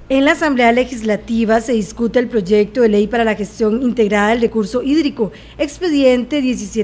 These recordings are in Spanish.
En la Asamblea Legislativa se discute el proyecto de ley para la gestión integrada del recurso hídrico, expediente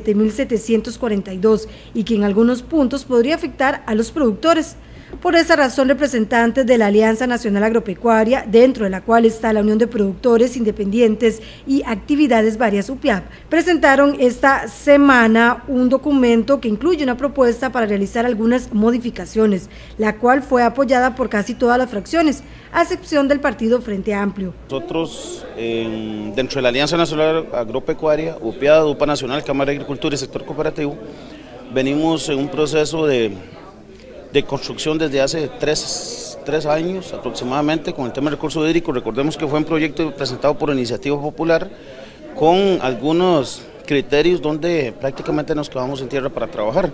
17.742, y que en algunos puntos podría afectar a los productores. Por esa razón, representantes de la Alianza Nacional Agropecuaria, dentro de la cual está la Unión de Productores Independientes y Actividades Varias UPIAP, presentaron esta semana un documento que incluye una propuesta para realizar algunas modificaciones, la cual fue apoyada por casi todas las fracciones, a excepción del Partido Frente Amplio. Nosotros, dentro de la Alianza Nacional Agropecuaria, UPIAP, UPA Nacional, Cámara de Agricultura y Sector Cooperativo, venimos en un proceso de construcción desde hace tres años aproximadamente con el tema del recurso hídrico. Recordemos que fue un proyecto presentado por Iniciativa Popular con algunos criterios donde prácticamente nos quedamos en tierra para trabajar.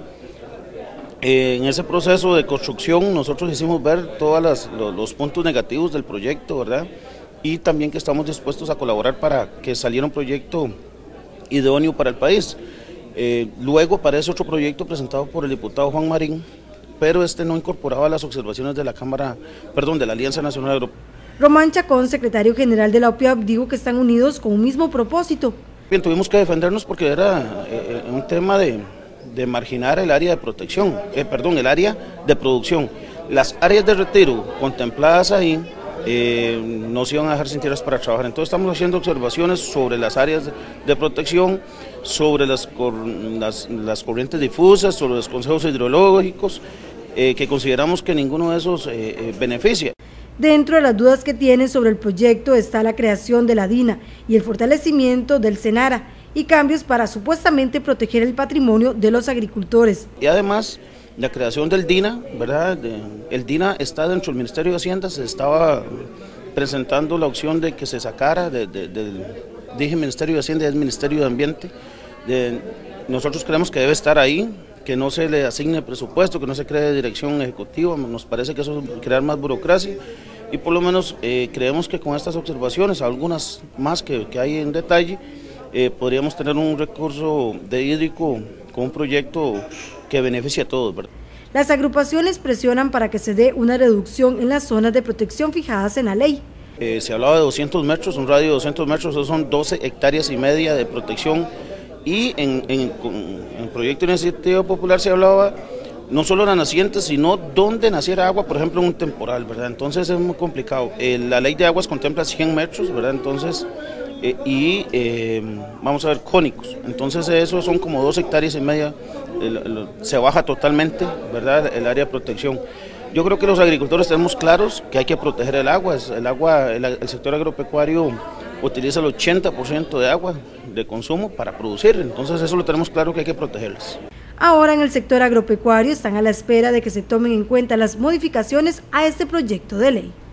En ese proceso de construcción nosotros hicimos ver todos los puntos negativos del proyecto, ¿verdad? Y también que estamos dispuestos a colaborar para que saliera un proyecto idóneo para el país. Luego aparece otro proyecto presentado por el diputado Juan Marín, pero este no incorporaba las observaciones de la de la Alianza Nacional Agropecuaria. Román Chacón, secretario general de la UPIAP, dijo que están unidos con un mismo propósito. Bien, tuvimos que defendernos porque era un tema de marginar el área de protección, el área de producción. Las áreas de retiro contempladas ahí no se iban a dejar sin tierras para trabajar. Entonces estamos haciendo observaciones sobre las áreas de protección, sobre las corrientes difusas, sobre los consejos hidrológicos, que consideramos que ninguno de esos beneficia. Dentro de las dudas que tiene sobre el proyecto está la creación de la DINA y el fortalecimiento del SENARA y cambios para supuestamente proteger el patrimonio de los agricultores. Y además la creación del DINA, ¿verdad? El DINA está dentro del Ministerio de Hacienda, se estaba presentando la opción de que se sacara dije Ministerio de Hacienda, es Ministerio de Ambiente. Nosotros creemos que debe estar ahí, que no se le asigne presupuesto, que no se cree dirección ejecutiva. Nos parece que eso es crear más burocracia y por lo menos creemos que con estas observaciones, algunas más que hay en detalle, podríamos tener un recurso de hídrico con un proyecto que beneficie a todos, ¿verdad? Las agrupaciones presionan para que se dé una reducción en las zonas de protección fijadas en la ley. Se hablaba de 200 metros, un radio de 200 metros, esos son 12 hectáreas y media de protección, y en el proyecto de Iniciativa Popular se hablaba no solo de la naciente, sino donde naciera agua, por ejemplo en un temporal, ¿verdad? Entonces es muy complicado. La ley de aguas contempla 100 metros, ¿verdad? Entonces, vamos a ver, cónicos, entonces eso son como 2 hectáreas y media, se baja totalmente, ¿verdad? El área de protección. Yo creo que los agricultores tenemos claros que hay que proteger el agua. El sector agropecuario utiliza el 80% de agua de consumo para producir, entonces eso lo tenemos claro que hay que protegerlas. Ahora en el sector agropecuario están a la espera de que se tomen en cuenta las modificaciones a este proyecto de ley.